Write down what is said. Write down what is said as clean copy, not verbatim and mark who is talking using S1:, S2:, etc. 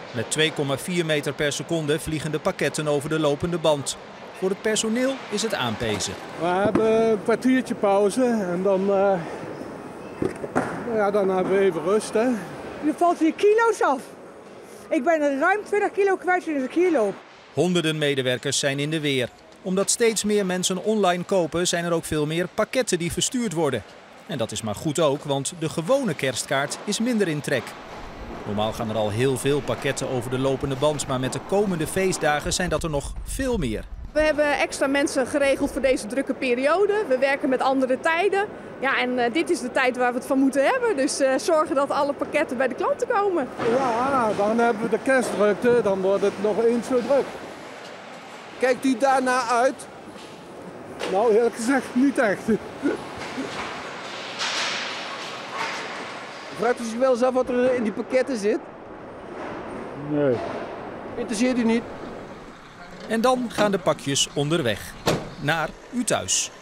S1: Met 2,4 meter per seconde vliegen de pakketten over de lopende band. Voor het personeel is het aanpezen.
S2: We hebben een kwartiertje pauze en dan hebben we even rust. Hè.
S3: Je valt hier kilo's af. Ik ben er ruim 20 kilo kwijt in een kilo.
S1: Honderden medewerkers zijn in de weer. Omdat steeds meer mensen online kopen, zijn er ook veel meer pakketten die verstuurd worden. En dat is maar goed ook, want de gewone kerstkaart is minder in trek. Normaal gaan er al heel veel pakketten over de lopende band, maar met de komende feestdagen zijn dat er nog veel meer.
S4: We hebben extra mensen geregeld voor deze drukke periode. We werken met andere tijden. Ja, en dit is de tijd waar we het van moeten hebben. Dus zorgen dat alle pakketten bij de klanten komen.
S2: Ja, dan hebben we de kerstdrukte, dan wordt het nog eens zo druk. Kijkt u daarna uit? Nou, eerlijk gezegd niet echt.
S5: Vraagt u zich wel eens af wat er in die pakketten zit?
S2: Nee.
S5: Interesseert u niet?
S1: En dan gaan de pakjes onderweg naar u thuis.